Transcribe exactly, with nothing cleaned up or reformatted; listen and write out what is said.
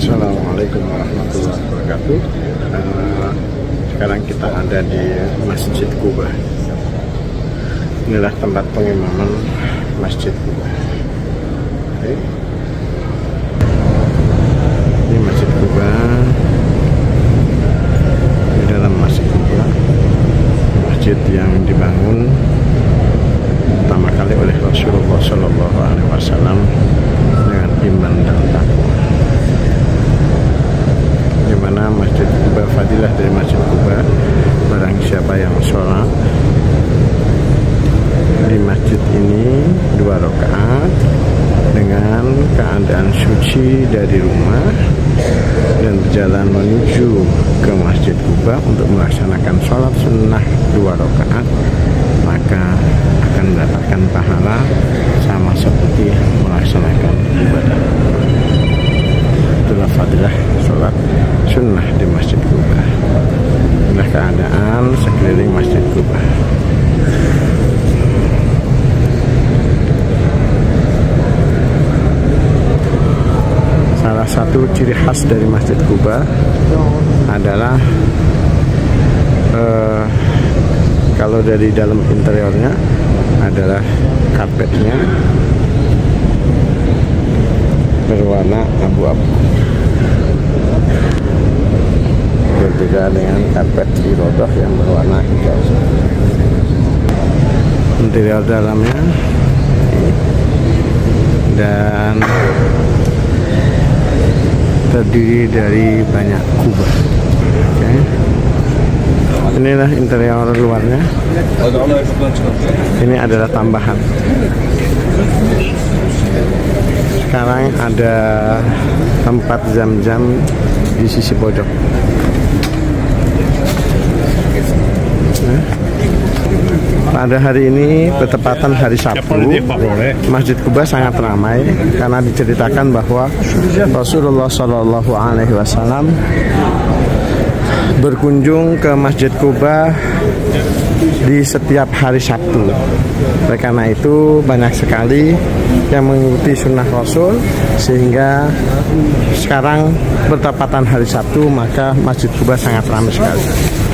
Assalamualaikum warahmatullahi wabarakatuh. uh, Sekarang kita ada di Masjid Quba. Inilah tempat pengimaman Masjid Quba. Oke. Ini Masjid Quba. Di dalam Masjid Quba, masjid yang dibangun pertama kali oleh Rasulullah Shallallahu Alaihi Wasallam dengan iman dan takwa. Di mana Masjid Quba, fadilah dari Masjid Quba, barang siapa yang sholat di masjid ini dua rakaat dengan keadaan suci dari rumah dan berjalan menuju ke Masjid Quba untuk melaksanakan sholat sunnah dua rakaat, maka akan mendapatkan pahala sama seperti melaksanakan ibadah. Itulah fadilah sholat sunnah di Masjid Quba. Inilah keadaan sekeliling Masjid Quba. Salah satu ciri khas dari Masjid Quba adalah eh, kalau dari dalam interiornya adalah karpetnya berwarna abu-abu, berbeda dengan karpet di rodoh yang berwarna hijau. Interior dalamnya dan terdiri dari banyak kubah. Oke. Inilah interior luarnya. Ini adalah tambahan. Sekarang ada tempat zam-zam di sisi pojok. Nah, pada hari ini bertepatan hari Sabtu, Masjid Quba sangat ramai karena diceritakan bahwa Rasulullah Shallallahu Alaihi Wasallam berkunjung ke Masjid Quba di setiap hari Sabtu. Oleh karena itu banyak sekali yang mengikuti sunnah Rasul, sehingga sekarang bertepatan hari Sabtu, maka Masjid Quba sangat ramai sekali.